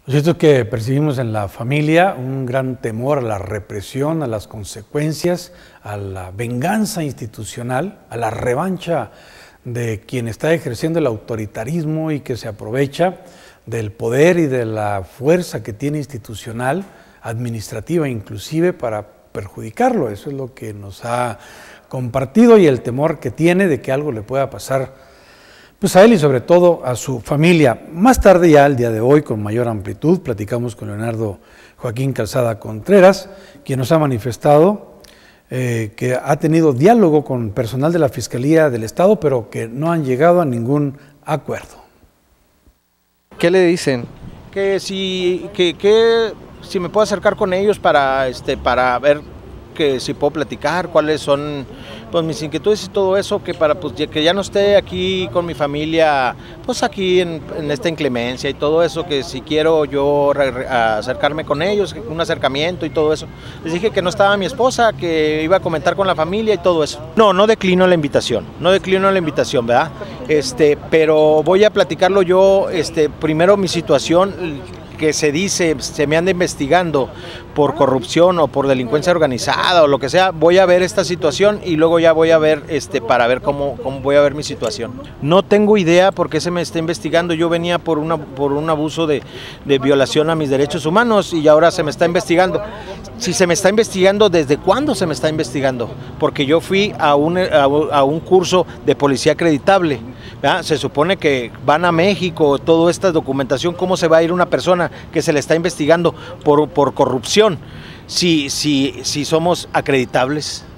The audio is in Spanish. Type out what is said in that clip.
Lo cierto es que percibimos en la familia un gran temor a la represión, a las consecuencias, a la venganza institucional, a la revancha de quien está ejerciendo el autoritarismo y que se aprovecha del poder y de la fuerza que tiene institucional, administrativa inclusive, para perjudicarlo. Eso es lo que nos ha compartido y el temor que tiene de que algo le pueda pasar pues a él y sobre todo a su familia. Más tarde, ya el día de hoy, con mayor amplitud, platicamos con Leonardo Joaquín Calzada Contreras, quien nos ha manifestado que ha tenido diálogo con personal de la Fiscalía del Estado, pero que no han llegado a ningún acuerdo. ¿Qué le dicen? Que si me puedo acercar con ellos para ver que si puedo platicar, cuáles son pues mis inquietudes y todo eso, que para pues que ya no esté aquí con mi familia, pues aquí en esta inclemencia y todo eso, que si quiero yo acercarme con ellos, un acercamiento y todo eso. Les dije que no estaba mi esposa, que iba a comentar con la familia y todo eso. No declino la invitación, ¿verdad? Pero voy a platicarlo yo, primero mi situación, que se me anda investigando por corrupción o por delincuencia organizada o lo que sea. Voy a ver esta situación y luego ya voy a ver para ver cómo voy a ver mi situación. No tengo idea por qué se me está investigando. Yo venía por un abuso de violación a mis derechos humanos y ahora se me está investigando. Si se me está investigando, ¿desde cuándo se me está investigando? Porque yo fui a un curso de policía acreditable, ¿verdad? Se supone que van a México, toda esta documentación. ¿Cómo se va a ir una persona que se le está investigando por corrupción si somos acreditables?